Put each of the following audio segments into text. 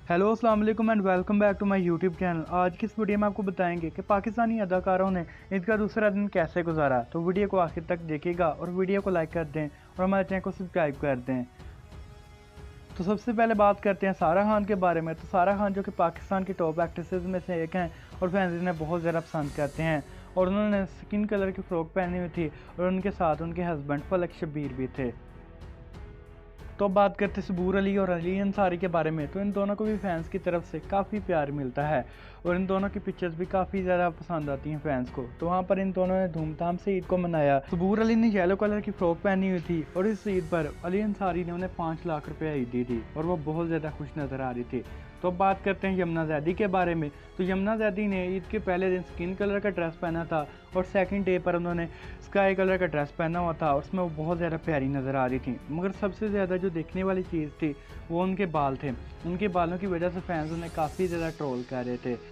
Hello अस्सलाम वालेकुम and welcome back to my YouTube channel. आज की इस वीडियो में आपको बताएंगे कि पाकिस्तानी अदाकारों ने ईद का दूसरा दिन कैसे गुजारा। तो वीडियो को आखिर तक देखिएगा और वीडियो को लाइक कर दें और हमारे चैनल को सब्सक्राइब कर दें। तो सबसे पहले बात करते हैं सारा खान के बारे में। तो सारा खान जो कि पाकिस्तान की टॉप एक्ट्रेसेस में से एक हैं और फैंस इन्हें बहुत ज़्यादा पसंद करते हैं। और उन्होंने स्किन कलर की फ़्रॉक पहनी हुई थी और उनके साथ उनके हस्बैंड फलक शब्बीर भी थे। तो अब बात करते हैं सबूर अली और अली अंसारी के बारे में। तो इन दोनों को भी फैंस की तरफ से काफ़ी प्यार मिलता है और इन दोनों की पिक्चर्स भी काफ़ी ज़्यादा पसंद आती हैं फैंस को। तो वहाँ पर इन दोनों ने धूमधाम से ईद को मनाया। सबूर अली ने येलो कलर की फ़्रॉक पहनी हुई थी और इस ईद पर अली अंसारी ने उन्हें 5 लाख रुपये ईद दी थी और वो बहुत ज़्यादा खुश नज़र आ रही थी। तो अब बात करते हैं यमुना जैदी के बारे में। तो यमुना जैदी ने ईद के पहले दिन स्किन कलर का ड्रेस पहना था और सेकंड डे पर उन्होंने स्काई कलर का ड्रेस पहना हुआ था और उसमें वो बहुत ज़्यादा प्यारी नज़र आ रही थी। मगर सबसे ज़्यादा जो देखने वाली चीज़ थी वो उनके बाल थे। उनके बालों की वजह से फैंस उन्हें काफ़ी ज़्यादा ट्रोल कर रहे थे।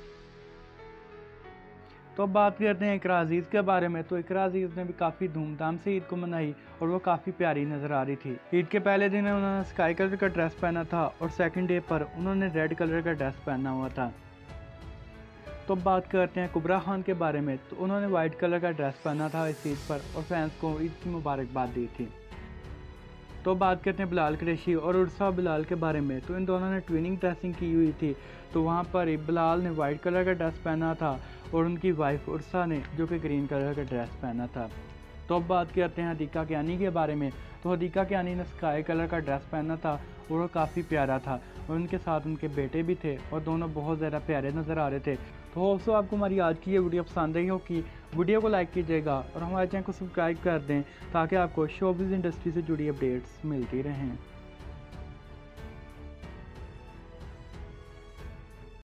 तो अब बात करते हैं इकरा अजीज़ के बारे में। तो इकरा अजीज़ ने भी काफ़ी धूमधाम से ईद को मनाई और वो काफ़ी प्यारी नज़र आ रही थी। ईद के पहले दिन उन्होंने स्काई कलर का ड्रेस पहना था और सेकंड डे पर उन्होंने रेड कलर का ड्रेस पहना हुआ था। तो अब बात करते हैं कुबरा खान के बारे में। तो उन्होंने वाइट कलर का ड्रेस पहना था इस ईद पर और फैंस को ईद की मुबारकबाद दी थी। तो बात करते हैं बिलाल कुरैशी और उर्सा बिलाल के बारे में। तो इन दोनों ने ट्विनिंग ड्रेसिंग की हुई थी। तो वहाँ पर बिलाल ने वाइट कलर का ड्रेस पहना था और उनकी वाइफ उर्सा ने जो कि ग्रीन कलर का ड्रेस पहना था। तो अब बात करते हैं हदीका कियानी के बारे में। तो हदीका कियानी ने स्काई कलर का ड्रेस पहना था और वो काफ़ी प्यारा था और उनके साथ उनके बेटे भी थे और दोनों बहुत ज़्यादा प्यारे नज़र आ रहे थे। तो होप्सो आपको हमारी आज की ये वीडियो पसंद आई हो कि वीडियो को लाइक कीजिएगा और हमारे चैनल को सब्सक्राइब कर दें ताकि आपको शोबिज़ इंडस्ट्री से जुड़ी अपडेट्स मिलती रहें।